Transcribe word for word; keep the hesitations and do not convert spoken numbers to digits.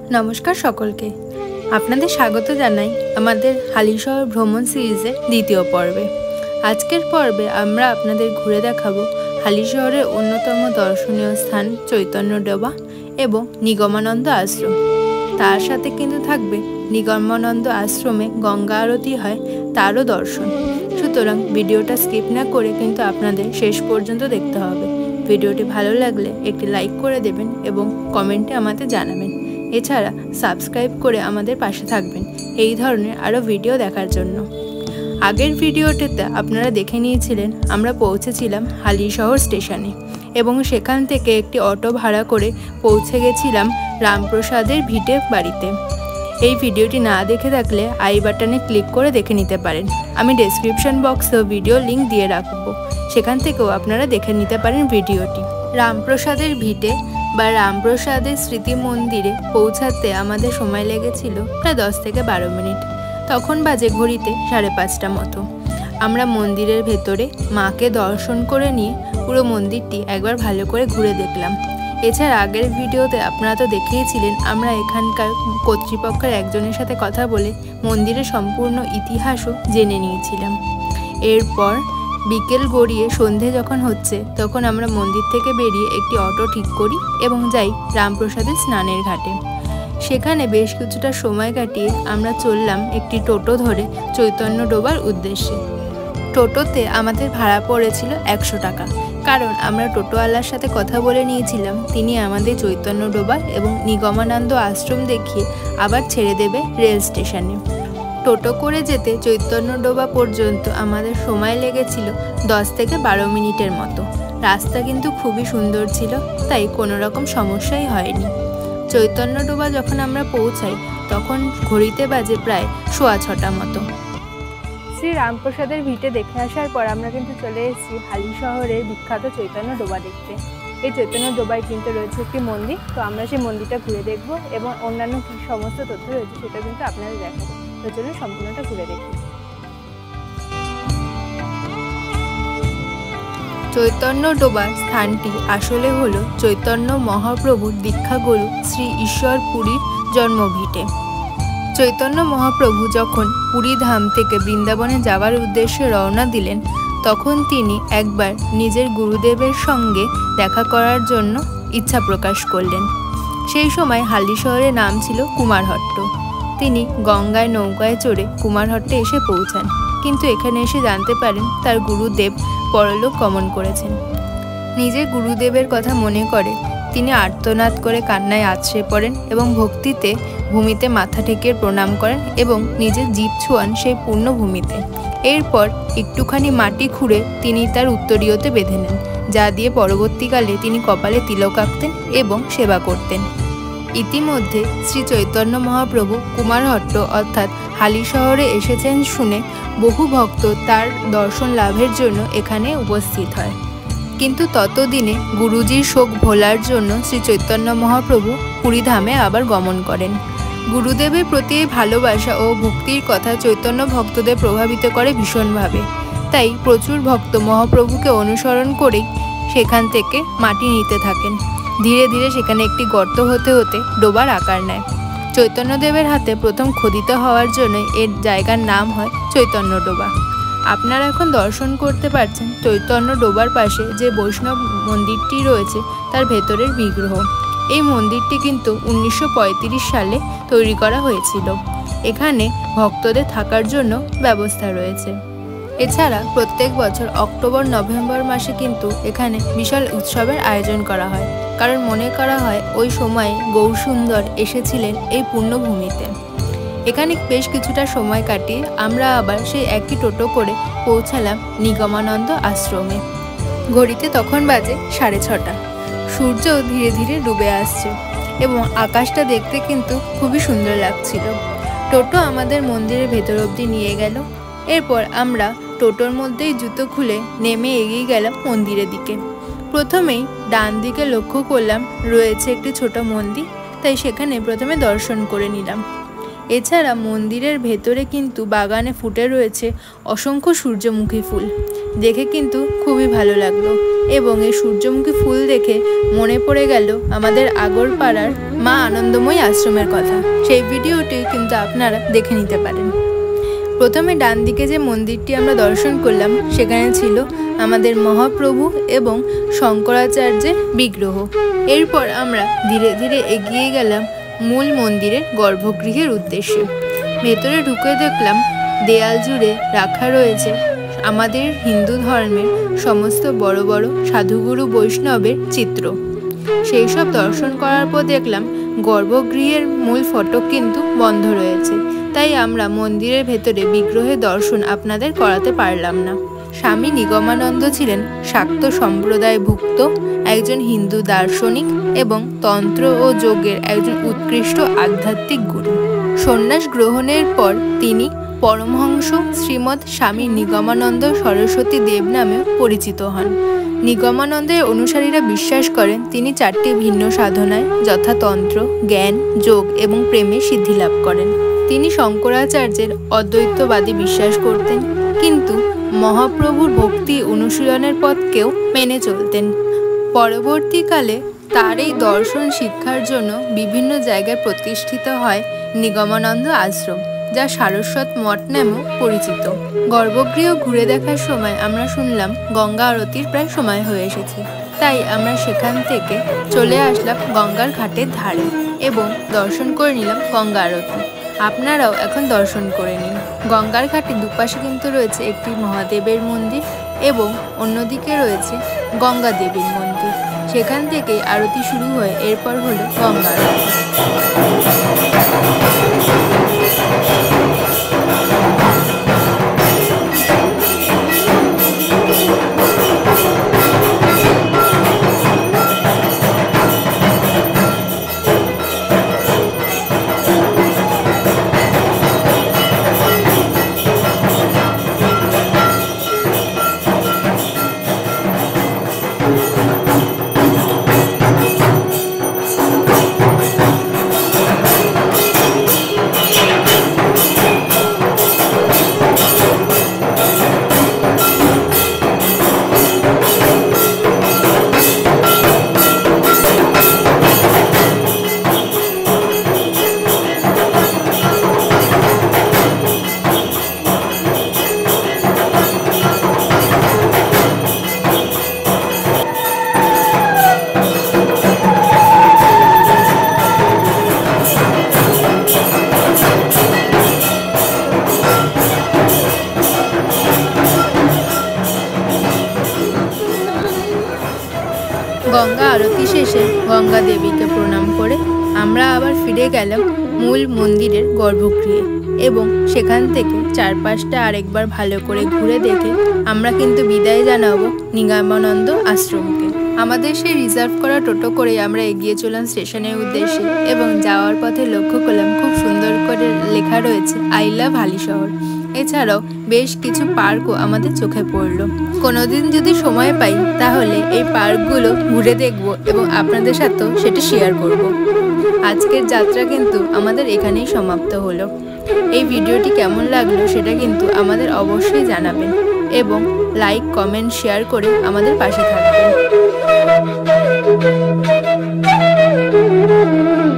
নমস্কার সকলকে, আপনাদের স্বাগত জানাই আমাদের হালিশহর ভ্রমণ সিরিজের দ্বিতীয় পর্বে। আজকের পর্বে আমরা আপনাদের ঘুরে দেখাবো হালিশহরের অন্যতম দর্শনীয় স্থান চৈতন্য ডোবা এবং নিগমানন্দ আশ্রম। তার সাথে কিন্তু থাকবে নিগমানন্দ আশ্রমে গঙ্গা আরতি হয় তারও দর্শন। সুতরাং ভিডিওটা স্কিপ না করে কিন্তু আপনাদের শেষ পর্যন্ত দেখতে হবে। ভিডিওটি ভালো লাগলে একটি লাইক করে দেবেন এবং কমেন্টে আমাদের জানাবেন। এছাড়া সাবস্ক্রাইব করে আমাদের পাশে থাকবেন এই ধরনের আরও ভিডিও দেখার জন্য। আগের ভিডিওটিতে আপনারা দেখে নিয়েছিলেন আমরা পৌঁছেছিলাম হালিশহর স্টেশনে এবং সেখান থেকে একটি অটো ভাড়া করে পৌঁছে গেছিলাম রামপ্রসাদের ভিটে বাড়িতে। এই ভিডিওটি না দেখে থাকলে আই বাটনে ক্লিক করে দেখে নিতে পারেন। আমি ডেসক্রিপশন বক্সেও ভিডিও লিংক দিয়ে রাখবো, সেখান থেকেও আপনারা দেখে নিতে পারেন ভিডিওটি। রামপ্রসাদের ভিটে বা রামপ্রসাদের স্মৃতি মন্দিরে পৌঁছাতে আমাদের সময় লেগেছিল প্রায় দশ থেকে বারো মিনিট। তখন বাজে ঘড়িতে সাড়ে পাঁচটা মতো। আমরা মন্দিরের ভেতরে মাকে দর্শন করে নিয়ে পুরো মন্দিরটি একবার ভালো করে ঘুরে দেখলাম। এছাড়া আগের ভিডিওতে আপনারা তো দেখেইছিলেন আমরা এখানকার কর্তৃপক্ষের একজনের সাথে কথা বলে মন্দিরের সম্পূর্ণ ইতিহাসও জেনে নিয়েছিলাম। এরপর বিকেল গড়িয়ে সন্ধে যখন হচ্ছে তখন আমরা মন্দির থেকে বেরিয়ে একটি অটো ঠিক করি এবং যাই রামপ্রসাদের স্নানের ঘাটে। সেখানে বেশ কিছুটা সময় কাটিয়ে আমরা চললাম একটি টোটো ধরে চৈতন্য ডোবার উদ্দেশ্যে। টোটোতে আমাদের ভাড়া পড়েছিল একশো টাকা, কারণ আমরা টোটোওয়ালার সাথে কথা বলে নিয়েছিলাম তিনি আমাদের চৈতন্য ডোবা এবং নিগমানন্দ আশ্রম দেখিয়ে আবার ছেড়ে দেবে রেল স্টেশনে। টোটো করে যেতে চৈতন্য ডোবা পর্যন্ত আমাদের সময় লেগেছিল দশ থেকে বারো মিনিটের মতো। রাস্তা কিন্তু খুবই সুন্দর ছিল, তাই কোনো রকম সমস্যাই হয়নি। চৈতন্য ডোবা যখন আমরা পৌঁছাই তখন ঘড়িতে বাজে প্রায় সোয়া ছটা মতো। শ্রী রামপ্রসাদের ভিটে দেখে আসার পর আমরা কিন্তু চলে এসেছি হালিশহরের বিখ্যাত চৈতন্য ডোবা দেখতে। এই চৈতন্য ডোবায় কিন্তু রয়েছে একটি মন্দির, তো আমরা সেই মন্দিরটা ঘুরে দেখব এবং অন্যান্য কী সমস্ত তথ্য রয়েছে সেটা কিন্তু আপনাদের দেখাবো। তো চলুন সম্পূর্ণটা ঘুরে দেখি। চৈতন্য ডোবা স্থানটি আসলে হলো চৈতন্য মহাপ্রভুর দীক্ষাগুরু শ্রী ঈশ্বর পুরীর জন্মভিটে। চৈতন্য মহাপ্রভু যখন পুরী ধাম থেকে বৃন্দাবনে যাওয়ার উদ্দেশ্যে রওনা দিলেন তখন তিনি একবার নিজের গুরুদেবের সঙ্গে দেখা করার জন্য ইচ্ছা প্রকাশ করলেন। সেই সময় হালিশহরের নাম ছিল কুমারহট্ট। তিনি গঙ্গায় নৌকায় চড়ে কুমারহট্টে এসে পৌঁছান, কিন্তু এখানে এসে জানতে পারেন তার গুরুদেব পরলোক গমন করেছেন। নিজের গুরুদেবের কথা মনে করে তিনি আর্তনাদ করে কান্নায় আছড়ে পড়েন এবং ভক্তিতে ভূমিতে মাথা ঠেকিয়ে প্রণাম করেন এবং নিজের জিভ ছোঁয়ান সেই পূর্ণ ভূমিতে। এরপর একটুখানি মাটি খুঁড়ে তিনি তার উত্তরীয়তে বেঁধে নেন, যা দিয়ে পরবর্তীকালে তিনি কপালে তিলক আঁকতেন এবং সেবা করতেন। ইতিমধ্যে শ্রী চৈতন্য মহাপ্রভু কুমারহট্ট অর্থাৎ হালিশহরে এসেছেন শুনে বহু ভক্ত তার দর্শন লাভের জন্য এখানে উপস্থিত হয়। কিন্তু ততদিনে গুরুজির শোক ভোলার জন্য শ্রী চৈতন্য মহাপ্রভু পুরীধামে আবার গমন করেন। গুরুদেবের প্রতি এই ভালোবাসা ও ভক্তির কথা চৈতন্য ভক্তদের প্রভাবিত করে ভীষণভাবে। তাই প্রচুর ভক্ত মহাপ্রভুকে অনুসরণ করেই সেখান থেকে মাটি নিতে থাকেন। ধীরে ধীরে সেখানে একটি গর্ত হতে হতে ডোবার আকার নেয়। চৈতন্যদেবের হাতে প্রথম খোদিত হওয়ার জন্যই এর জায়গার নাম হয় চৈতন্য ডোবা। আপনারা এখন দর্শন করতে পারছেন চৈতন্য ডোবার পাশে যে বৈষ্ণব মন্দিরটি রয়েছে তার ভেতরের বিগ্রহ। এই মন্দিরটি কিন্তু উনিশশো পঁয়ত্রিশ সালে তৈরি করা হয়েছিল। এখানে ভক্তদের থাকার জন্য ব্যবস্থা রয়েছে। এছাড়া প্রত্যেক বছর অক্টোবর নভেম্বর মাসে কিন্তু এখানে বিশাল উৎসবের আয়োজন করা হয়, কারণ মনে করা হয় ওই সময়ে গৌরসুন্দর এসেছিলেন এই পুণ্যভূমিতে। এখানে বেশ কিছুটা সময় কাটিয়ে আমরা আবার সেই একই টোটো করে পৌঁছালাম নিগমানন্দ আশ্রমে। ঘড়িতে তখন বাজে সাড়ে ছটা। সূর্য ধীরে ধীরে ডুবে আসছে এবং আকাশটা দেখতে কিন্তু খুবই সুন্দর লাগছিল। টোটো আমাদের মন্দিরের ভেতর অবধি নিয়ে গেল। এরপর আমরা টোটোর মধ্যেই জুতো খুলে নেমে এগিয়ে গেলাম মন্দিরের দিকে। প্রথমেই ডান দিকে লক্ষ্য করলাম রয়েছে একটি ছোট মন্দির, তাই সেখানে প্রথমে দর্শন করে নিলাম। এছাড়া মন্দিরের ভেতরে কিন্তু বাগানে ফুটে রয়েছে অসংখ্য সূর্যমুখী ফুল, দেখে কিন্তু খুবই ভালো লাগলো। এবং এই সূর্যমুখী ফুল দেখে মনে পড়ে গেল আমাদের আগরপাড়ার মা আনন্দময়ী আশ্রমের কথা। সেই ভিডিওটি কিন্তু আপনারা দেখে নিতে পারেন। প্রথমে ডান দিকে যে মন্দিরটি আমরা দর্শন করলাম সেখানে ছিল আমাদের মহাপ্রভু এবং শঙ্করাচার্যের বিগ্রহ। এরপর আমরা ধীরে ধীরে এগিয়ে গেলাম মূল মন্দিরের গর্ভগৃহের উদ্দেশ্যে। ভেতরে ঢুকে দেখলাম দেয়াল জুড়ে রাখা রয়েছে আমাদের হিন্দু ধর্মের সমস্ত বড় বড় সাধুগুরু বৈষ্ণবের চিত্র। সেই সব দর্শন করার পর দেখলাম গর্ভগৃহের মূল ফটক কিন্তু বন্ধ রয়েছে, তাই আমরা মন্দিরের ভেতরে বিগ্রহের দর্শন আপনাদের করাতে পারলাম না। স্বামী নিগমানন্দ ছিলেন শাক্ত সম্প্রদায়ভুক্ত একজন হিন্দু দার্শনিক এবং তন্ত্র ও যোগের একজন উৎকৃষ্ট আধ্যাত্মিক গুরু। সন্ন্যাস গ্রহণের পর তিনি পরমহংস শ্রীমৎ স্বামী নিগমানন্দ সরস্বতী দেব নামে পরিচিত হন। নিগমানন্দের অনুসারীরা বিশ্বাস করেন তিনি চারটি ভিন্ন সাধনায় যথা তন্ত্র, জ্ঞান, যোগ এবং প্রেমে সিদ্ধি লাভ করেন। তিনি শঙ্করাচার্যের অদ্বৈতবাদী বিশ্বাস করতেন, কিন্তু মহাপ্রভুর ভক্তি অনুশীলনের পথকেও মেনে চলতেন। পরবর্তীকালে তার এই দর্শন শিক্ষার জন্য বিভিন্ন জায়গায় প্রতিষ্ঠিত হয় নিগমানন্দ আশ্রম, যা সারস্বত মঠ নামেও পরিচিত। গর্ভগৃহ ঘুরে দেখার সময় আমরা শুনলাম গঙ্গা আরতির প্রায় সময় হয়ে এসেছে, তাই আমরা সেখান থেকে চলে আসলাম গঙ্গার ঘাটের ধারে এবং দর্শন করে নিলাম গঙ্গা আরতি। আপনারাও এখন দর্শন করে নিন। গঙ্গার ঘাটে দুপাশে কিন্তু রয়েছে একটি মহাদেবের মন্দির এবং অন্যদিকে রয়েছে গঙ্গা দেবীর মন্দির। সেখান থেকে আরতি শুরু হয়ে এরপর হলো গঙ্গা আরতি। গঙ্গা আরতি শেষে গঙ্গা দেবীকে প্রণাম করে আমরা আবার ফিরে গেলাম মূল মন্দিরের গর্ভগৃহে এবং সেখান থেকে চারপাশটা আরেকবার ভালো করে ঘুরে দেখে আমরা কিন্তু বিদায় জানাবো নিগমানন্দ আশ্রমকে। আমাদের সেই রিজার্ভ করা টোটো করে আমরা এগিয়ে চললাম স্টেশনের উদ্দেশ্যে এবং যাওয়ার পথে লক্ষ্য করলাম খুব সুন্দর করে লেখা রয়েছে আই লাভ হালিশহর। এছাড়াও বেশ কিছু পার্কও আমাদের চোখে পড়লো। কোনোদিন যদি সময় পাই তাহলে এই পার্কগুলো ঘুরে দেখব এবং আপনাদের সাথেও সেটা শেয়ার করব। আজকের যাত্রা কিন্তু আমাদের এখানেই সমাপ্ত হলো। এই ভিডিওটি কেমন লাগলো সেটা কিন্তু আমাদের অবশ্যই জানাবেন এবং লাইক, কমেন্ট, শেয়ার করে আমাদের পাশে থাকবেন।